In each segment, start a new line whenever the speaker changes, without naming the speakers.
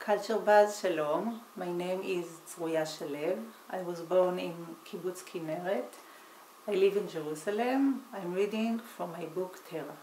Culture Buzz, Shalom. My name is Tzruya Shalev. I was born in Kibbutz Kinneret. I live in Jerusalem. I'm reading from my book Terah.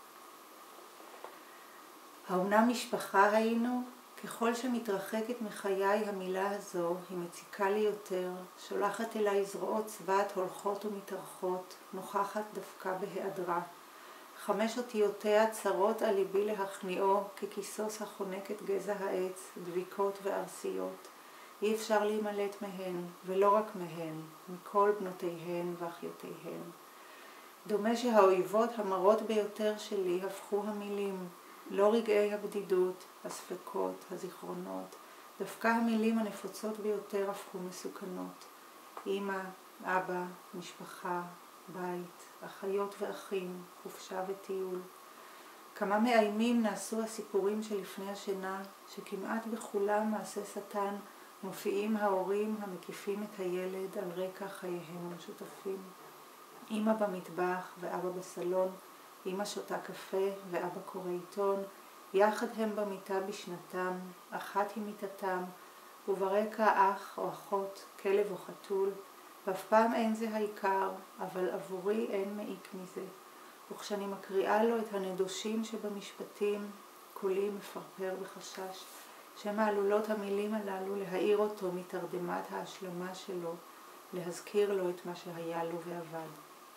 האומנם משפחה היינו? ככל שמתרחקת מחיי המילה הזו, היא מציקה לי יותר, שולחת אליי זרועות צבת הולכות ומתארכות, נוכחת דווקא בהיעדרה. 5 אותיותיה צרות על ליבי להכניעו, ככיסוס החונק את גזע העץ, דביקות וארסיות. אי אפשר להימלט מהן, ולא רק מהן, מכל בנותיהן ואחיותיהן. דומה שהאויבות המרות ביותר שלי הפכו המילים, לא רגעי הבדידות, הספקות, הזיכרונות, דווקא המילים הנפוצות ביותר הפכו מסוכנות. אמא, אבא, משפחה, בית, אחיות ואחים, חופשה וטיול. כמה מאיימים נעשו הסיפורים שלפני השינה, שכמעט בכולם מעשה שטן מופיעים ההורים המקיפים את הילד על רקע חייהם המשותפים. אמא במטבח ואבא בסלון, אמא שותה קפה ואבא קורא עיתון, יחד הם במיטה בשנתם, אחת היא מיטתם, וברקע אח או אחות, כלב או חתול, ואף פעם אין זה העיקר, אבל עבורי אין מעיק מזה. וכשאני מקריאה לו את הנדושים שבמשפטים, קולי מפרפר בחשש, שמא עלולות המילים הללו להעיר אותו מתרדמת ההשלמה שלו, להזכיר לו את מה שהיה לו ועבד.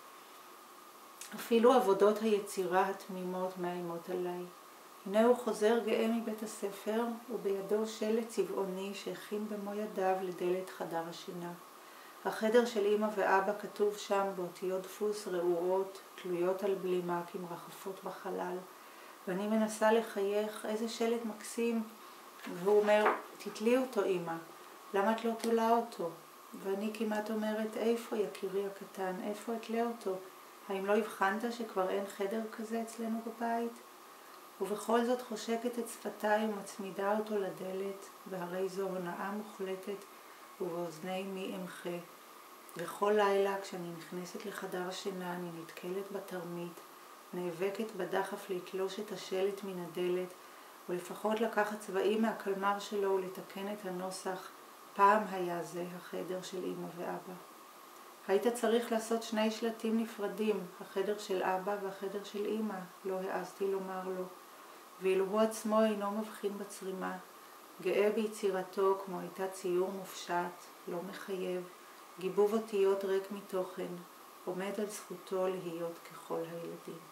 אפילו עבודות היצירה התמימות מאיימות עליי. הנה הוא חוזר גאה מבית הספר, ובידו שלט צבעוני שהכין במו ידיו לדלת חדר השינה. החדר של אמא ואבא כתוב שם באותיות דפוס רעועות, תלויות על בלימה כמרחפות בחלל. ואני מנסה לחייך, איזה שלט מקסים, והוא אומר, תתלי אותו אמא, למה את לא תולה אותו? ואני כמעט אומרת, איפה יקירי הקטן, איפה אתלה אותו? האם לא הבחנת שכבר אין חדר כזה אצלנו בבית? ובכל זאת חושקת את שפתיי ומצמידה אותו לדלת, והרי זו הונאה מוחלטת, ובאוזני מי אמחה. וכל לילה כשאני נכנסת לחדר השינה אני נתקלת בתרמית, נאבקת בדחף לתלוש את השלט מן הדלת, ולפחות לקחת צבעים מהקלמר שלו ולתקן את הנוסח, פעם היה זה החדר של אמא ואבא. היית צריך לעשות 2 שלטים נפרדים, החדר של אבא והחדר של אמא, לא העזתי לומר לו. ואילו הוא עצמו אינו מבחין בצרימה, גאה ביצירתו כמו הייתה ציור מופשט, לא מחייב, גיבוב אותיות ריק מתוכן, עומד על זכותו להיות ככל הילדים.